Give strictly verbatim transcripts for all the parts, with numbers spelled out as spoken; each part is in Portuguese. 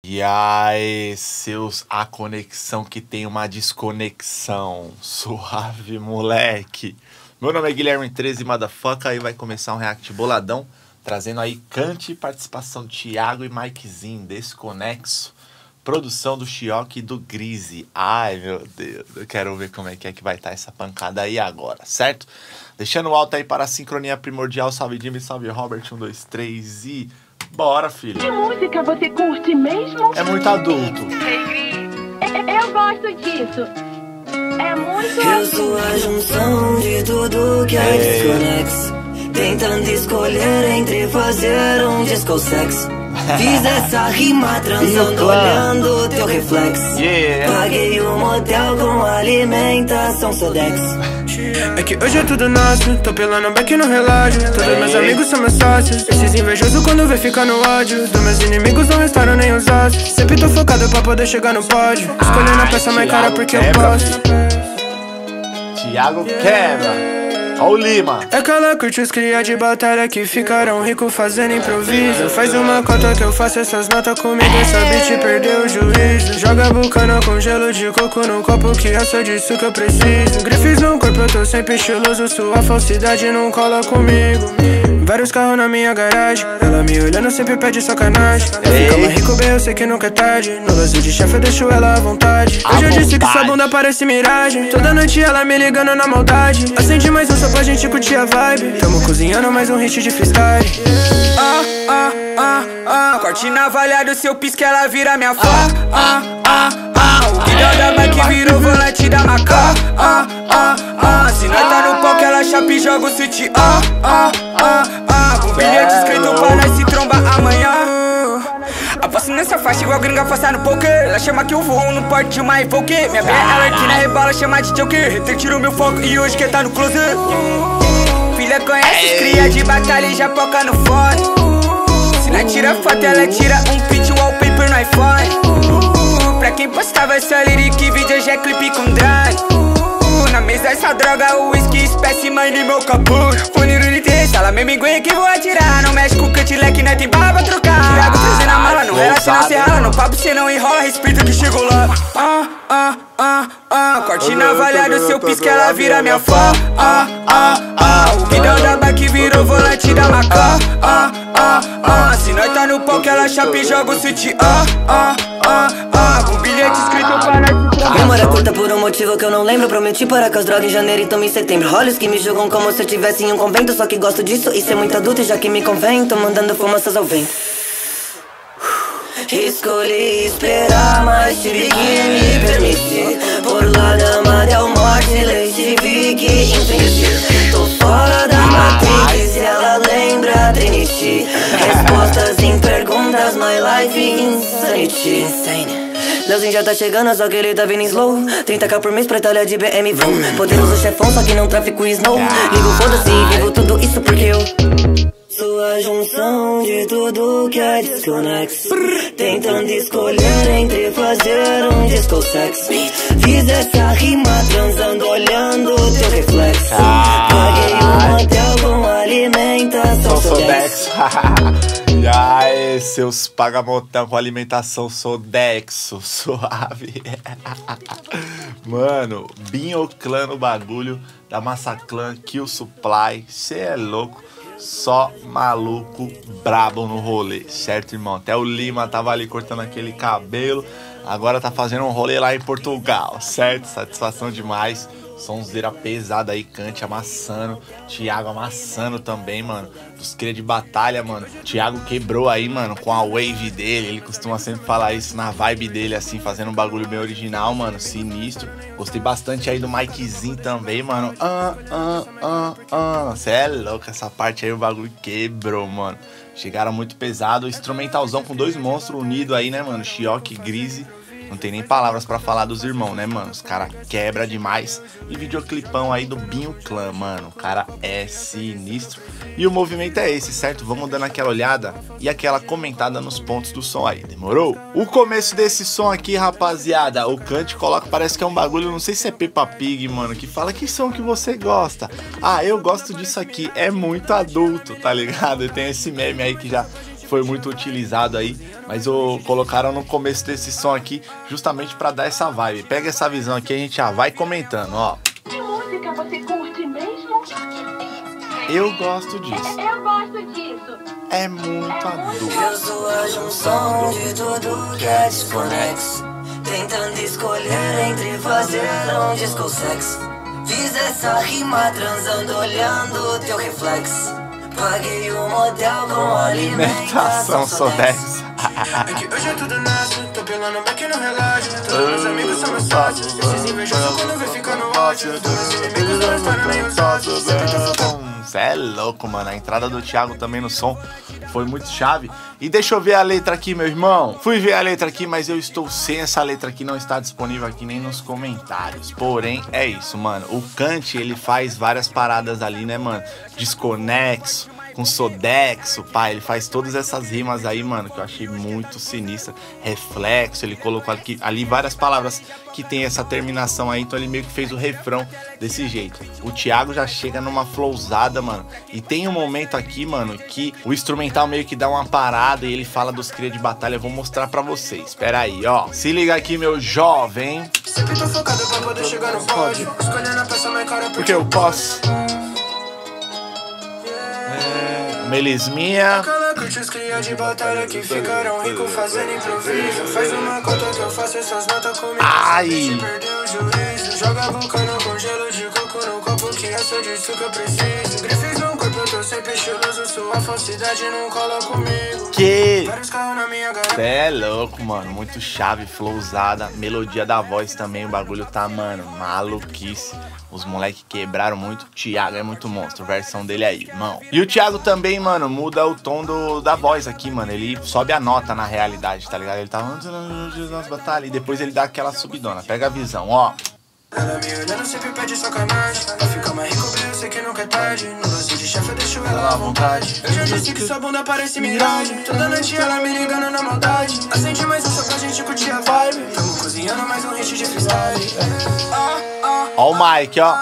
E aí, seus a conexão que tem uma desconexão. Suave, moleque. Meu nome é Guilherme treze Motherfucker e vai começar um react boladão, trazendo aí Kant, participação de Thiago e Mikezinho, Desconexo. Produção do Chioque e do Grise. Ai, meu Deus, eu quero ver como é que é que vai estar essa pancada aí agora, certo? Deixando o alto aí para a sincronia primordial. Salve Jimmy, salve Robert, um, dois, três e... bora, filho. Que música você curte mesmo? É muito adulto. É, eu gosto disso. É muito Eu adulto. sou a junção de tudo que é desconexo, tentando escolher entre fazer um disco sex. Fiz essa rima transando, olhando teu reflexo. Yeah. Paguei um motel com alimentação Sodex. É que hoje é tudo nosso, tô pelando back no relógio. Todos meus amigos são meus sócios. Esses invejosos quando vê fica no ódio. Dos meus inimigos não restaram nem os ossos. Sempre tô focado pra poder chegar no pódio. Escolhendo a peça mais cara porque eu posso. Thiago quebra. Ó o Lima. É aquela curte os cria de batalha que ficaram ricos fazendo improviso. Faz uma cota que eu faço essas notas comigo. Essa bitch perdeu o juízo. Joga bucana com gelo de coco no copo que é só disso que eu preciso. Grifes no corpo eu tô sempre estiloso. Sua falsidade não cola comigo. Vários carros na minha garagem. Ela me olhando sempre pede sacanagem. Pra ficar mais rico bem eu sei que nunca é tarde. No lance de chefe eu deixo ela à vontade. Eu já disse que sua bunda parece miragem. Toda noite ela me ligando na maldade. Acende mais um só pra gente curtir a vibe. Tamo cozinhando mais um hit de freestyle. Ah, ah, ah, ah. Corte navalhado, se eu pisco ela vira minha fã. Ah, ah, ah. O guidão da bike virou volante da Macá. Ah, ah, ah. Se nós tá no palco ela chapa e joga o switch. Ah, ah, ah, ah. Com bilhete escrito pra nós se trombar amanhã. Aposto nessa faixa igual gringa passar no poker. Ela chama que eu vou no porte de uma Evoque. Minha B ela aqui na rebola chama de Joker. Reter tirou meu foco e hoje quem tá no closet. Filha conhece os cria de batalha e já poca no fone. Se não tira foto ela tira um pitch wallpaper no iPhone. Pra quem postava essa lyric vídeo hoje é clipe com drone. Na mesa essa droga, o whisky, espécie mãe de meu capô. Fone no desse, ela mesmo enguia que vou atirar. Não mexe com o cantilé né, tem bala pra trocar. Thiago trazendo a mala, não relaciona, cê rala. No papo cê não enrola, respeita que chegou lá. Ah, ah, ah, ah. Corte navalhado, se eu pisco ela vira minha fã. Ah, ah, ah. O guidão da bike virou volante da Macá. Ah, ah, ah. Se nós tá no palco ela chapa e joga o switch. Ah, ah, ah, ah. Com bilhete escrito para nós. Memória curta por um motivo que eu não lembro. Prometi parar com as drogas em janeiro e tamo em setembro. Olhos que me julgam como se eu tivesse em um convento. Só que gosto disso e ser muito adulto e já que me convém. Tô mandando fumaças ao vento. Escolhi esperar, mas tive que me permitir. Por lá da Madel Morte, leite vi que infringir. Tô fora da matrix e ela lembra Trinity. Respostas em perguntas, my life insanity. Insane. Leozinho já tá chegando, só que ele tá vindo em slow. trinta k por mês pra Itália de B M W. Poderoso chefão, só que não trafico snow. Ligo foda-se e vivo tudo isso porque eu sou a junção de tudo que é desconexo, tentando escolher entre fazer um disco sex. Fiz essa rima transando, olhando teu reflexo. Paguei um motel com alimentação Sodex. E aí, seus pagamotão com alimentação Sodexo, suave. Mano, Binhoclã no bagulho da Massaclan, Kill Supply, cê é louco. Só maluco brabo no rolê, certo, irmão? Até o Lima tava ali cortando aquele cabelo. Agora tá fazendo um rolê lá em Portugal, certo? Satisfação demais. Sonzeira pesada aí, Kant amassando. Thiago amassando também, mano. Dos cria de batalha, mano. Thiago quebrou aí, mano, com a wave dele. Ele costuma sempre falar isso na vibe dele, assim, fazendo um bagulho bem original, mano. Sinistro. Gostei bastante aí do Mikezinho também, mano. Ah, ah, ah, ah. Cê é louco, essa parte aí o bagulho quebrou, mano. Chegaram muito pesado. Instrumentalzão com dois monstros unidos aí, né, mano? Chioque e Grise. Não tem nem palavras pra falar dos irmãos, né, mano? Os caras quebra demais. E videoclipão aí do Binhoclã, mano. O cara é sinistro. E o movimento é esse, certo? Vamos dando aquela olhada e aquela comentada nos pontos do som aí, demorou? O começo desse som aqui, rapaziada, o Kant coloca, parece que é um bagulho, não sei se é Peppa Pig, mano, que fala que som que você gosta. Ah, eu gosto disso aqui, é muito adulto, tá ligado? E tem esse meme aí que já foi muito utilizado aí, mas o colocaram no começo desse som aqui justamente pra dar essa vibe. Pega essa visão aqui, a gente já vai comentando, ó. Que música você curte mesmo? Eu gosto disso. Eu gosto disso. É muito adulto. Eu sou a junção de tudo que é desconexo, tentando escolher entre fazer um disco sex. Fiz essa rima transando, olhando teu reflexo. Paguei o motel com alimentação Sodex. É que hoje é tudo nosso, tô pelando back no relógio. Todos meus amigos são meus sócios. Esses invejosos quando vê fica no ódio. Todos os inimigos não estão meio sócios. Cê é louco, mano. A entrada do Thiago também no som foi muito chave. E deixa eu ver a letra aqui, meu irmão. Fui ver a letra aqui, mas eu estou sem essa letra aqui. Não está disponível aqui nem nos comentários. Porém, é isso, mano. O Kant, ele faz várias paradas ali, né, mano? Desconexo, com Sodexo, pai. Ele faz todas essas rimas aí, mano, que eu achei muito sinistra. Reflexo, ele colocou aqui, ali várias palavras que tem essa terminação aí. Então ele meio que fez o refrão desse jeito. O Thiago já chega numa flowzada, mano. E tem um momento aqui, mano, que o instrumental meio que dá uma parada e ele fala dos cria de batalha. Eu vou mostrar pra vocês. Espera aí, ó. Se liga aqui, meu jovem. Sempre tô focado pra poder chegar no pódio. Escolhendo a peça mais cara Porque eu posso. Melisminha. Curte os cria de batalha que ficaram ricos fazendo improviso. Faz uma conta que eu faço essas notas comigo. Ai. Perdeu o juízo. Joga vulcano com gelo de coco no copo que é só disso que eu preciso. Grifes no corpo, eu tô sempre estiloso. Sua falsidade não cola comigo. Que? Vários carros na minha garagem. Cê é louco, mano. Muito chave, flowzada. Melodia da voz também. O bagulho tá, mano, maluquice. Os moleques quebraram muito. O Thiago é muito monstro. Versão dele aí, irmão. E o Thiago também, mano, muda o tom do, da voz aqui, mano. Ele sobe a nota na realidade, tá ligado? Ele tá nas batalhas e depois ele dá aquela subidona. Pega a visão, ó. Ela me olhando sempre pede sacanagem. Pra ficar mais rico, eu sei que nunca é tarde. No lance de chefe eu deixo ela à vontade. Eu já disse que sua bunda parece miragem. Toda noite ela me ligando na maldade. Acende mais um só pra gente curtir a vibe. Tamo cozinhando mais um hit de freestyle. Ah, ah, Ó o Mike, ó.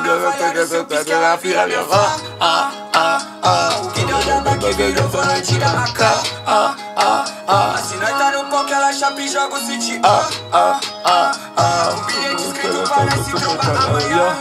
Que deu da back virou volante da maca. Ah, ah, ah. Se nós tá no pau que ela chapa e joga o city. Ah, ah, ah, ah. Um bilhete escrito parece tromba amanhã.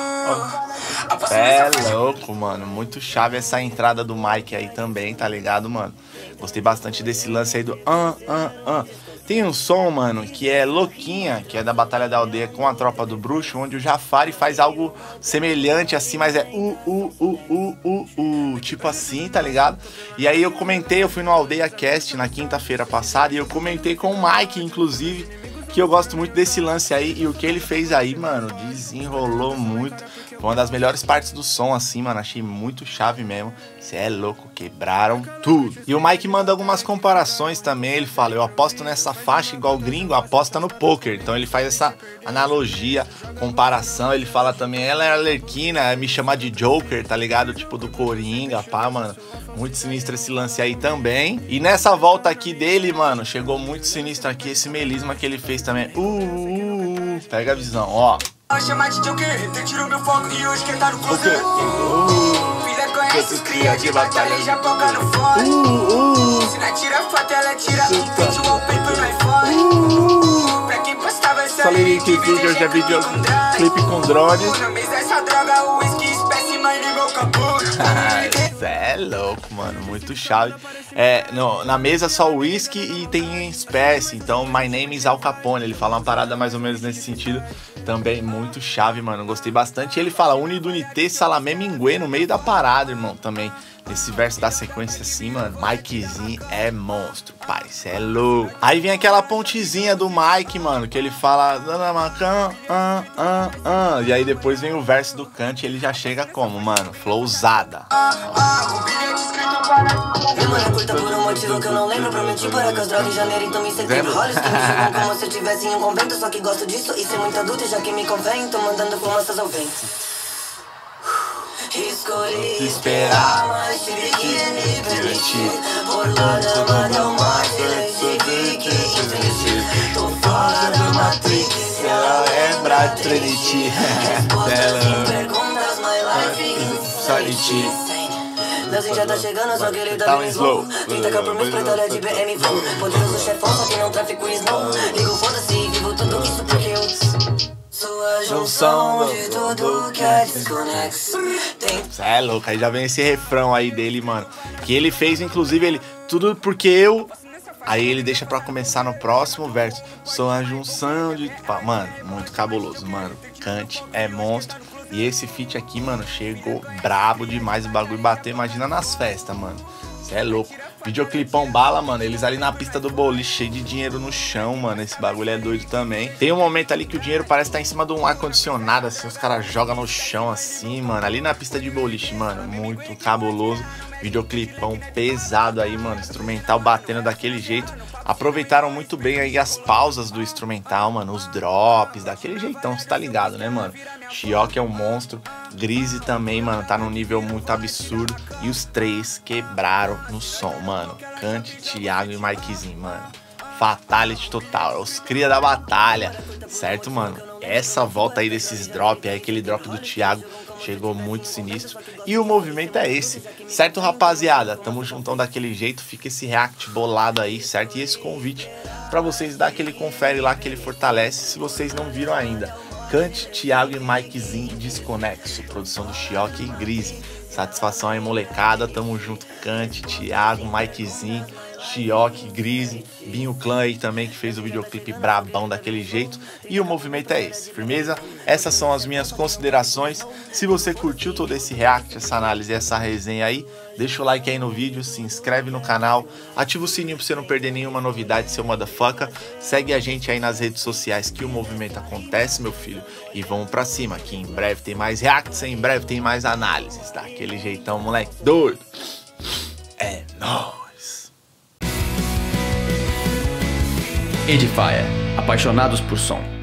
É louco, mano. Muito chave essa entrada do Mike aí também, tá ligado, mano? Gostei bastante desse lance aí do ah, ah, ah. Tem um som, mano, que é Louquinha, que é da Batalha da Aldeia com a Tropa do Bruxo, onde o Jafari faz algo semelhante assim, mas é uh, uh, uh, uh, uh, uh, tipo assim, tá ligado? E aí eu comentei, eu fui no Aldeia Cast na quinta-feira passada e eu comentei com o Mike, inclusive, que eu gosto muito desse lance aí e o que ele fez aí, mano, desenrolou muito. Foi uma das melhores partes do som, assim, mano. Achei muito chave mesmo. Cê é louco, quebraram tudo. E o Mike manda algumas comparações também. Ele fala, eu aposto nessa faixa igual gringo aposta no poker. Então ele faz essa analogia, comparação. Ele fala também, ela é Arlequina, me chamar de Joker, tá ligado? Tipo do Coringa, pá, mano. Muito sinistro esse lance aí também. E nessa volta aqui dele, mano, chegou muito sinistro aqui esse melisma que ele fez também. Uh, uh, uh. Pega a visão, ó. Chama de Joker, você tirou meu foco e hoje quem tá no closet. Filha conhece os cria de batalha e já toca no fone. Se não tira foto, ela tira um vídeo ao peito no iPhone. Pra quem postava essa lyric vídeo, já vídeo clipe com drone. No mês dessa droga, o whisky espécime em meu capô. Cê é louco, mano, muito chave. É, no, na mesa só whisky e tem espécie, então my name is Al Capone. Ele fala uma parada mais ou menos nesse sentido. Também muito chave, mano, gostei bastante. Ele fala unidunité salamé minguê no meio da parada, irmão, também. Nesse verso da sequência assim, mano, Mikezinho é monstro, pai, cê é louco. Aí vem aquela pontezinha do Mike, mano, que ele fala ah, ah, ah, e aí depois vem o verso do Kant e ele já chega como, mano, flowzada. Memória curta por um motivo que eu não lembro. Prometi para que as drogas em janeiro, então me setembro. Olhos que me chamam como se eu tivesse em um convento. Só que gosto disso e ser muito adulto, já que me convém. Tô mandando fumaças ao vento. Escolhi esperar, mas tive que me permitir. Por lá da Madel Morte, decidi que infringir. Tô fora da Matrix, ela lembra Trinity. Respostas sem perguntas, my life is insanity. Leozinho já tá chegando, só que ele tá Tá bem um slow. slow. trinta k por mês pra Itália de B M Flow. Poderoso chefão, só que não trafico snow. Ligo, foda-se, vivo tudo isso porque eu sou a junção de tudo que é desconexo. Cê é louco, aí já vem esse refrão aí dele, mano. Que ele fez, inclusive, ele... Tudo porque eu... Aí ele deixa pra começar no próximo verso. Sou a junção de... Mano, muito cabuloso, mano. Kant é monstro. E esse feat aqui, mano, chegou brabo demais. O bagulho bateu, imagina nas festas, mano. Cê é louco. Videoclipão bala, mano. Eles ali na pista do boliche, cheio de dinheiro no chão, mano. Esse bagulho é doido também. Tem um momento ali que o dinheiro parece estar em cima de um ar-condicionado, assim. Os caras jogam no chão, assim, mano. Ali na pista de boliche, mano. Muito cabuloso. Videoclipão pesado aí, mano. Instrumental batendo daquele jeito. Aproveitaram muito bem aí as pausas do instrumental, mano. Os drops, daquele jeitão, você tá ligado, né, mano? Chioque é um monstro. Grise também, mano, tá num nível muito absurdo. E os três quebraram no som, mano. Kant, Thiago e Mikezinho, mano. Fatality total. Os cria da batalha, certo, mano? Essa volta aí desses drops, aí aquele drop do Thiago chegou muito sinistro. E o movimento é esse, certo, rapaziada? Tamo juntão daquele jeito, fica esse react bolado aí, certo? E esse convite pra vocês dar aquele confere lá que ele fortalece, se vocês não viram ainda. Kant, Thiago e Mikezinho Desconexo, produção do Chioque e Grise. Satisfação aí, molecada, tamo junto, Kant, Thiago, Mikezinho, Chioque, Grise, Binho Clã aí também, que fez o videoclipe brabão daquele jeito. E o movimento é esse, firmeza? Essas são as minhas considerações. Se você curtiu todo esse react, essa análise, essa resenha aí, deixa o like aí no vídeo, se inscreve no canal, ativa o sininho pra você não perder nenhuma novidade, seu motherfucker. Segue a gente aí nas redes sociais que o movimento acontece, meu filho. E vamos pra cima, que em breve tem mais reacts, em breve tem mais análises, daquele jeitão, moleque doido. É nóis. Edifier, apaixonados por som.